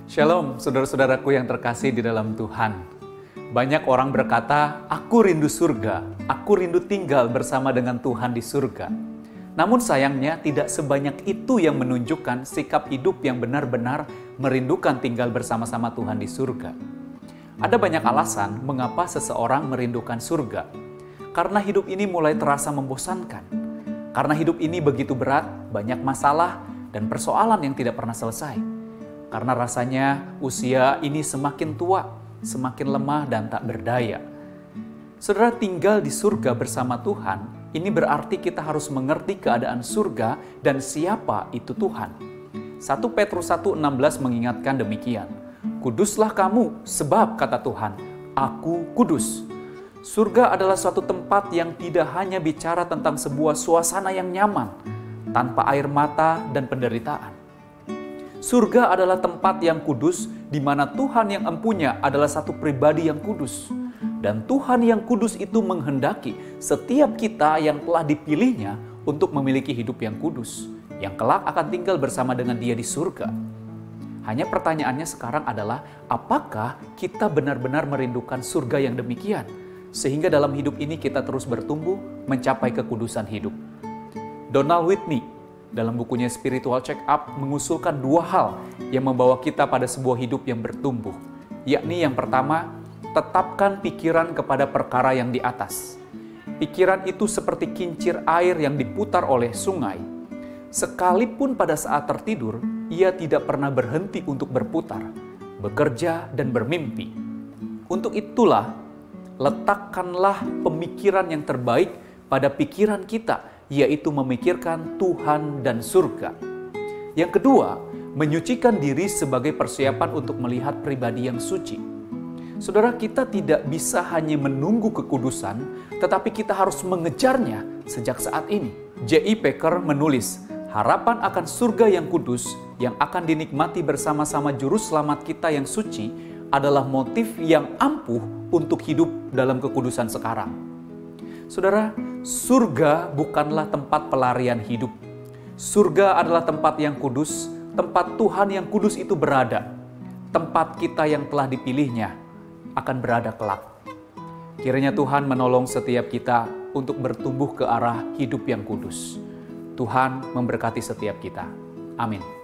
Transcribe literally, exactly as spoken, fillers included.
Shalom, saudara-saudaraku yang terkasih di dalam Tuhan. Banyak orang berkata, aku rindu surga, aku rindu tinggal bersama dengan Tuhan di surga. Namun sayangnya tidak sebanyak itu yang menunjukkan sikap hidup yang benar-benar merindukan tinggal bersama-sama Tuhan di surga. Ada banyak alasan mengapa seseorang merindukan surga. Karena hidup ini mulai terasa membosankan. Karena hidup ini begitu berat, banyak masalah dan persoalan yang tidak pernah selesai. Karena rasanya usia ini semakin tua, semakin lemah dan tak berdaya. Saudara, tinggal di surga bersama Tuhan, ini berarti kita harus mengerti keadaan surga dan siapa itu Tuhan. satu Petrus satu enam belas mengingatkan demikian. Kuduslah kamu, sebab kata Tuhan, aku kudus. Surga adalah suatu tempat yang tidak hanya bicara tentang sebuah suasana yang nyaman, tanpa air mata dan penderitaan. Surga adalah tempat yang kudus di mana Tuhan yang empunya adalah satu pribadi yang kudus. Dan Tuhan yang kudus itu menghendaki setiap kita yang telah dipilihnya untuk memiliki hidup yang kudus, yang kelak akan tinggal bersama dengan Dia di surga. Hanya pertanyaannya sekarang adalah, apakah kita benar-benar merindukan surga yang demikian? Sehingga dalam hidup ini kita terus bertumbuh mencapai kekudusan hidup. Donald Whitney dalam bukunya Spiritual Check Up mengusulkan dua hal yang membawa kita pada sebuah hidup yang bertumbuh. Yakni yang pertama, tetapkan pikiran kepada perkara yang di atas. Pikiran itu seperti kincir air yang diputar oleh sungai. Sekalipun pada saat tertidur, ia tidak pernah berhenti untuk berputar, bekerja dan bermimpi. Untuk itulah, letakkanlah pemikiran yang terbaik pada pikiran kita, yaitu memikirkan Tuhan dan surga. Yang kedua, menyucikan diri sebagai persiapan untuk melihat pribadi yang suci. Saudara, kita tidak bisa hanya menunggu kekudusan, tetapi kita harus mengejarnya sejak saat ini. J I Packer menulis, harapan akan surga yang kudus yang akan dinikmati bersama-sama juru selamat kita yang suci adalah motif yang ampuh untuk hidup dalam kekudusan sekarang. Saudara, surga bukanlah tempat pelarian hidup. Surga adalah tempat yang kudus, tempat Tuhan yang kudus itu berada. Tempat kita yang telah dipilihnya akan berada kelak. Kiranya Tuhan menolong setiap kita untuk bertumbuh ke arah hidup yang kudus. Tuhan memberkati setiap kita. Amin.